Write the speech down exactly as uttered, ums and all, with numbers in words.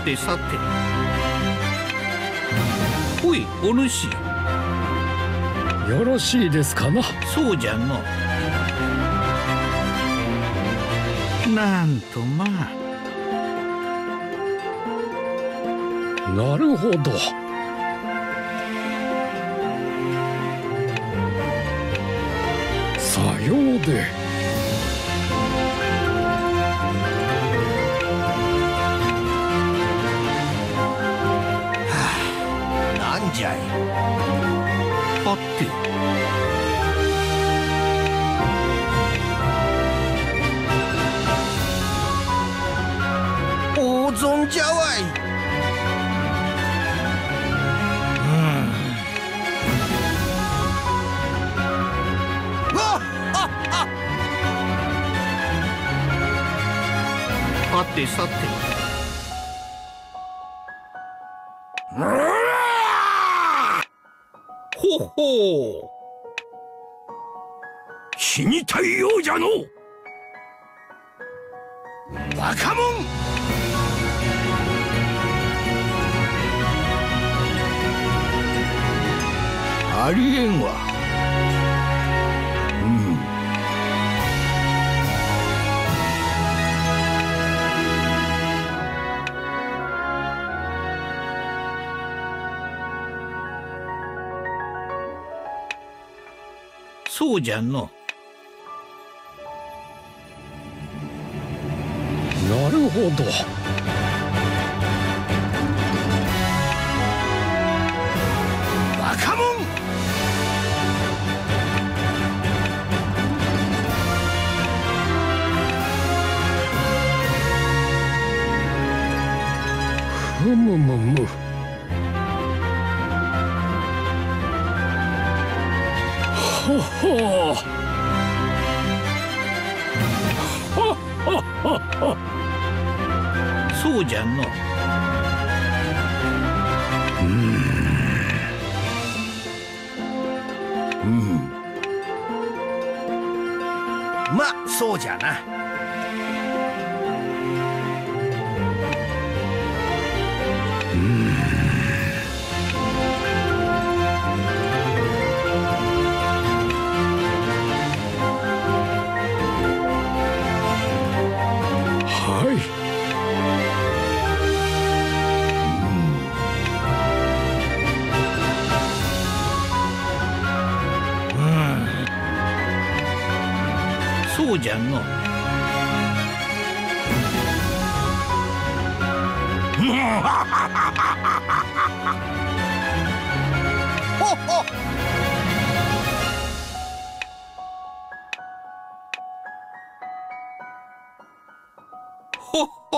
てさて。おい、お主。 よろしいですかな。 そうじゃの。なんとまあ。 なるほど。さようで。 なんじゃい。はて。大損じゃわい。うん。わっはっは。はてさて。ほほう。死にたいようじゃの。バカもん。ありえんわ。うん。そうじゃの。 なるほど。 バカもん。 ふむむむ。ははは。 そうじゃの。 うん。 うん。ま、そうじゃな。 うん。はい。 そうじゃの。ほほ。ほほ。